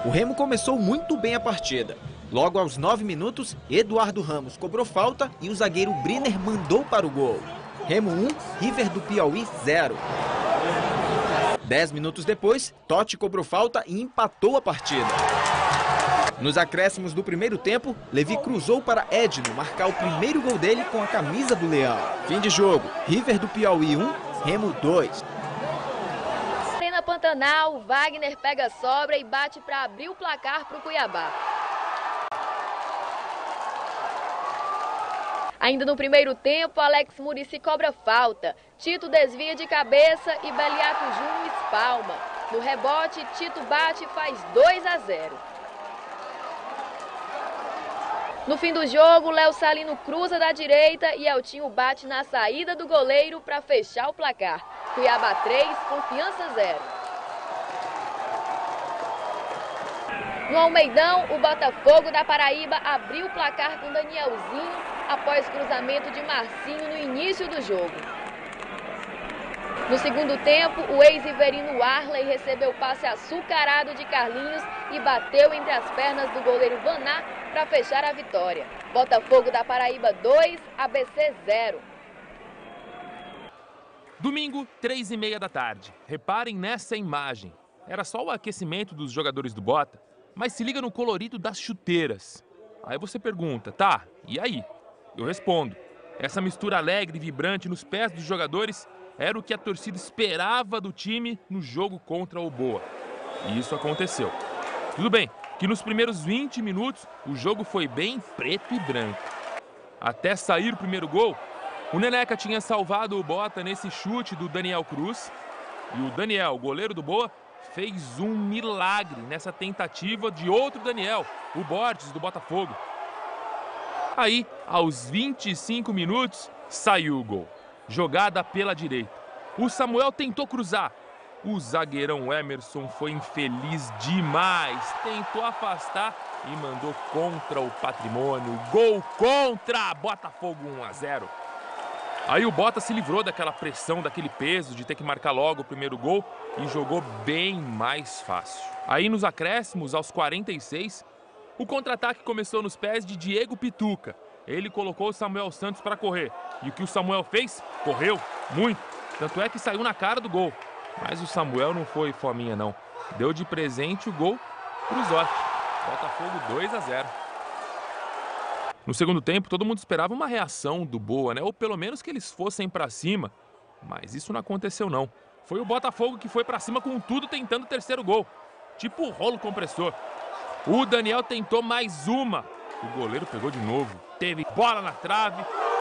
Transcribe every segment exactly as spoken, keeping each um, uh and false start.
O Remo começou muito bem a partida. Logo aos nove minutos, Eduardo Ramos cobrou falta e o zagueiro Briner mandou para o gol. Remo um, River do Piauí zero. Dez minutos depois, Totti cobrou falta e empatou a partida. Nos acréscimos do primeiro tempo, Levi cruzou para Edno marcar o primeiro gol dele com a camisa do Leão. Fim de jogo, River do Piauí um, Remo dois. Na Pantanal, Wagner pega sobra e bate para abrir o placar para o Cuiabá. Ainda no primeiro tempo, Alex Muricy cobra falta. Tito desvia de cabeça e Beliato Júnior espalma. No rebote, Tito bate e faz dois a zero. No fim do jogo, Léo Salino cruza da direita e Eltinho bate na saída do goleiro para fechar o placar. Cuiabá três, Confiança zero. No Almeidão, o Botafogo da Paraíba abriu o placar com Danielzinho após cruzamento de Marcinho no início do jogo. No segundo tempo, o ex-riverino Arley recebeu o passe açucarado de Carlinhos e bateu entre as pernas do goleiro Vaná para fechar a vitória. Botafogo da Paraíba dois, A B C zero. Domingo, três e meia da tarde. Reparem nessa imagem. Era só o aquecimento dos jogadores do Bota, mas se liga no colorido das chuteiras. Aí você pergunta, tá, e aí? Eu respondo, essa mistura alegre e vibrante nos pés dos jogadores era o que a torcida esperava do time no jogo contra o Boa. E isso aconteceu. Tudo bem que nos primeiros vinte minutos o jogo foi bem preto e branco. Até sair o primeiro gol, o Neneca tinha salvado o Bota nesse chute do Daniel Cruz. E o Daniel, goleiro do Boa, fez um milagre nessa tentativa de outro Daniel, o Borges do Botafogo. Aí, aos vinte e cinco minutos, saiu o gol. Jogada pela direita. O Samuel tentou cruzar. O zagueirão Emerson foi infeliz demais. Tentou afastar e mandou contra o patrimônio. Gol contra! Botafogo um a zero. Aí o Bota se livrou daquela pressão, daquele peso de ter que marcar logo o primeiro gol e jogou bem mais fácil. Aí nos acréscimos, aos quarenta e seis, o contra-ataque começou nos pés de Diego Pituca. Ele colocou o Samuel Santos para correr. E o que o Samuel fez? Correu muito. Tanto é que saiu na cara do gol. Mas o Samuel não foi fominha, não. Deu de presente o gol pro Zotti. Botafogo dois a zero. No segundo tempo, todo mundo esperava uma reação do Boa, né? Ou pelo menos que eles fossem para cima. Mas isso não aconteceu, não. Foi o Botafogo que foi para cima com tudo tentando o terceiro gol. Tipo rolo compressor. O Daniel tentou mais uma. O goleiro pegou de novo. Teve bola na trave.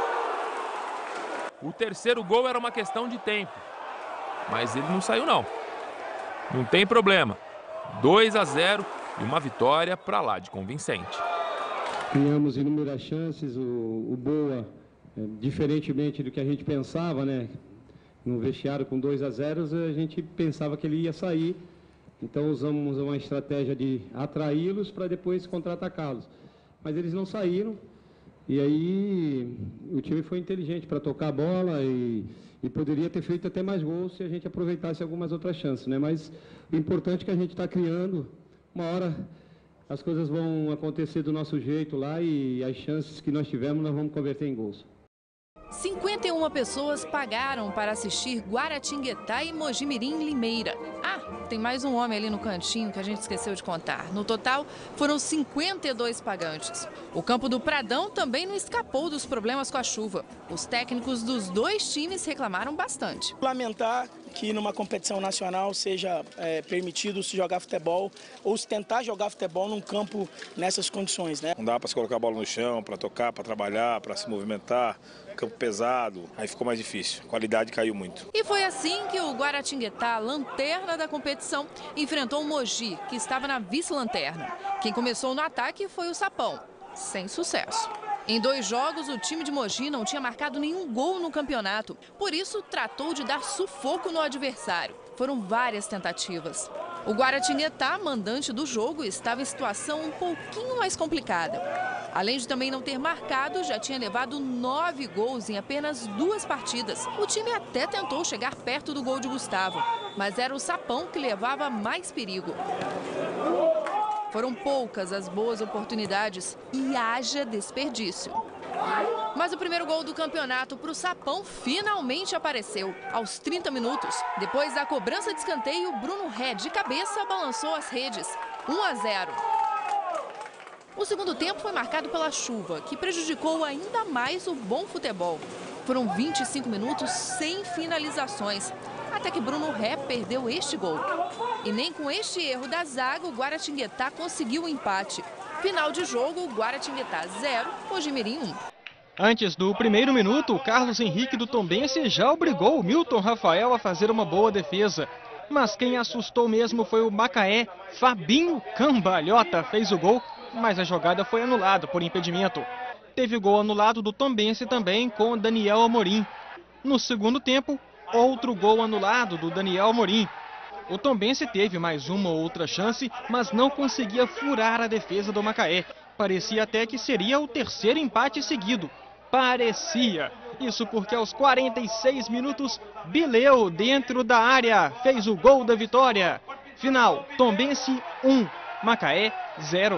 O terceiro gol era uma questão de tempo. Mas ele não saiu, não. Não tem problema. dois a zero e uma vitória para lá de convincente. Criamos inúmeras chances. O, o Boa, é, diferentemente do que a gente pensava, né? No vestiário com dois a zero, a gente pensava que ele ia sair. Então usamos uma estratégia de atraí-los para depois contra-atacá-los. Mas eles não saíram. E aí o time foi inteligente para tocar a bola e, e poderia ter feito até mais gols se a gente aproveitasse algumas outras chances, né? Mas o importante é que a gente está criando. Uma hora as coisas vão acontecer do nosso jeito lá e as chances que nós tivemos nós vamos converter em gols. cinquenta e uma pessoas pagaram para assistir Guaratinguetá e Mojimirim Limeira. Ah, tem mais um homem ali no cantinho que a gente esqueceu de contar. No total, foram cinquenta e dois pagantes. O campo do Pradão também não escapou dos problemas com a chuva. Os técnicos dos dois times reclamaram bastante. Lamentar que numa competição nacional seja é, permitido se jogar futebol ou se tentar jogar futebol num campo nessas condições, né? Não dá para se colocar a bola no chão, para tocar, para trabalhar, para se movimentar. Campo pesado, aí ficou mais difícil. A qualidade caiu muito. E foi assim que o Guaratinguetá, lanterna da competição, enfrentou o Mogi, que estava na vice-lanterna. Quem começou no ataque foi o Sapão, sem sucesso. Em dois jogos, o time de Mogi não tinha marcado nenhum gol no campeonato. Por isso, tratou de dar sufoco no adversário. Foram várias tentativas. O Guaratinguetá, mandante do jogo, estava em situação um pouquinho mais complicada. Além de também não ter marcado, já tinha levado nove gols em apenas duas partidas. O time até tentou chegar perto do gol de Gustavo, mas era o Sapão que levava mais perigo. Foram poucas as boas oportunidades e haja desperdício. Mas o primeiro gol do campeonato para o Sapão finalmente apareceu. Aos trinta minutos, depois da cobrança de escanteio, Bruno Ré de cabeça balançou as redes. um a zero. O segundo tempo foi marcado pela chuva, que prejudicou ainda mais o bom futebol. Foram vinte e cinco minutos sem finalizações, até que Bruno Ré perdeu este gol. E nem com este erro da zaga, o Guaratinguetá conseguiu o empate. Final de jogo, Guaratinguetá zero, Mojimirim um. Antes do primeiro minuto, o Carlos Henrique do Tombense já obrigou o Milton Rafael a fazer uma boa defesa. Mas quem assustou mesmo foi o Macaé. Fabinho Cambalhota fez o gol, mas a jogada foi anulada por impedimento. Teve gol anulado do Tombense também com Daniel Amorim. No segundo tempo, outro gol anulado do Daniel Amorim. O Tombense teve mais uma ou outra chance, mas não conseguia furar a defesa do Macaé. Parecia até que seria o terceiro empate seguido. Parecia. Isso porque aos quarenta e seis minutos, Bileu, dentro da área, fez o gol da vitória. Final, Tombense um, Macaé zero.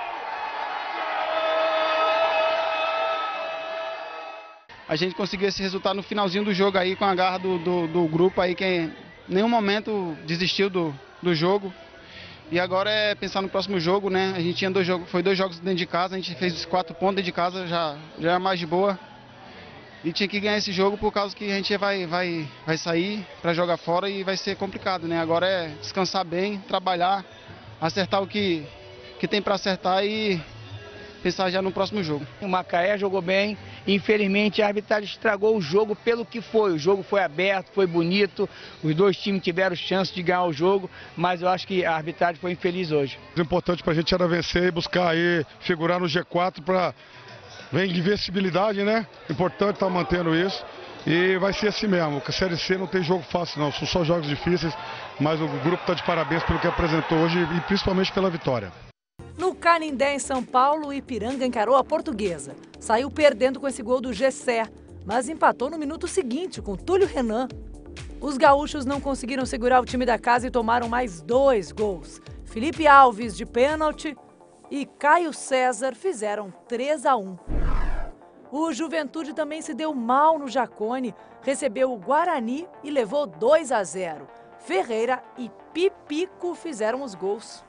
A gente conseguiu esse resultado no finalzinho do jogo aí, com a garra do, do, do grupo aí, que em nenhum momento desistiu do, do jogo. E agora é pensar no próximo jogo, né? A gente tinha dois jogos, foi dois jogos dentro de casa, a gente fez os quatro pontos dentro de casa, já, já é mais de boa. E tinha que ganhar esse jogo por causa que a gente vai, vai, vai sair para jogar fora e vai ser complicado, né? Agora é descansar bem, trabalhar, acertar o que, que tem para acertar e pensar já no próximo jogo. O Macaé jogou bem, infelizmente a arbitragem estragou o jogo pelo que foi. O jogo foi aberto, foi bonito, os dois times tiveram chance de ganhar o jogo, mas eu acho que a arbitragem foi infeliz hoje. O importante para a gente era vencer e buscar aí, figurar no G quatro para vem de invencibilidade, né? Importante estar mantendo isso. E vai ser assim mesmo, porque a Série C não tem jogo fácil não, são só jogos difíceis, mas o grupo está de parabéns pelo que apresentou hoje e principalmente pela vitória. No Canindé, em São Paulo, o Ipiranga encarou a Portuguesa. Saiu perdendo com esse gol do Gessé, mas empatou no minuto seguinte com Túlio Renan. Os gaúchos não conseguiram segurar o time da casa e tomaram mais dois gols. Felipe Alves de pênalti e Caio César fizeram três a um. O Juventude também se deu mal no Jacone, recebeu o Guarani e levou dois a zero. Ferreira e Pipico fizeram os gols.